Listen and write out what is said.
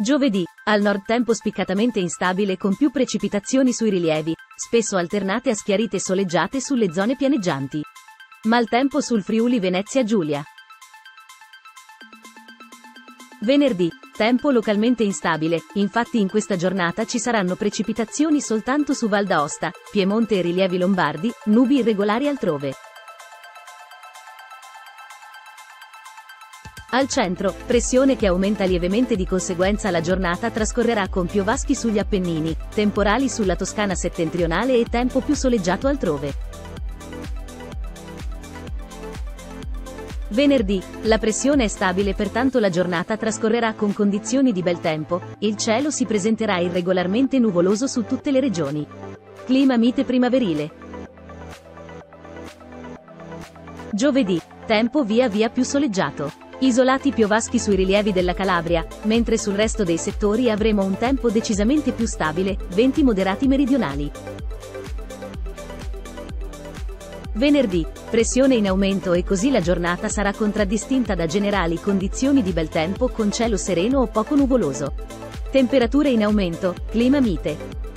Giovedì, al nord tempo spiccatamente instabile con più precipitazioni sui rilievi, spesso alternate a schiarite soleggiate sulle zone pianeggianti. Maltempo sul Friuli Venezia Giulia. Venerdì, tempo localmente instabile, infatti in questa giornata ci saranno precipitazioni soltanto su Val d'Aosta, Piemonte e rilievi lombardi, nubi irregolari altrove. Al centro, pressione che aumenta lievemente, di conseguenza la giornata trascorrerà con piovaschi sugli Appennini, temporali sulla Toscana settentrionale e tempo più soleggiato altrove. Venerdì, la pressione è stabile, pertanto la giornata trascorrerà con condizioni di bel tempo, il cielo si presenterà irregolarmente nuvoloso su tutte le regioni. Clima mite primaverile. Giovedì, tempo via via più soleggiato. Isolati piovaschi sui rilievi della Calabria, mentre sul resto dei settori avremo un tempo decisamente più stabile, venti moderati meridionali. Venerdì, pressione in aumento e così la giornata sarà contraddistinta da generali condizioni di bel tempo con cielo sereno o poco nuvoloso. Temperature in aumento, clima mite.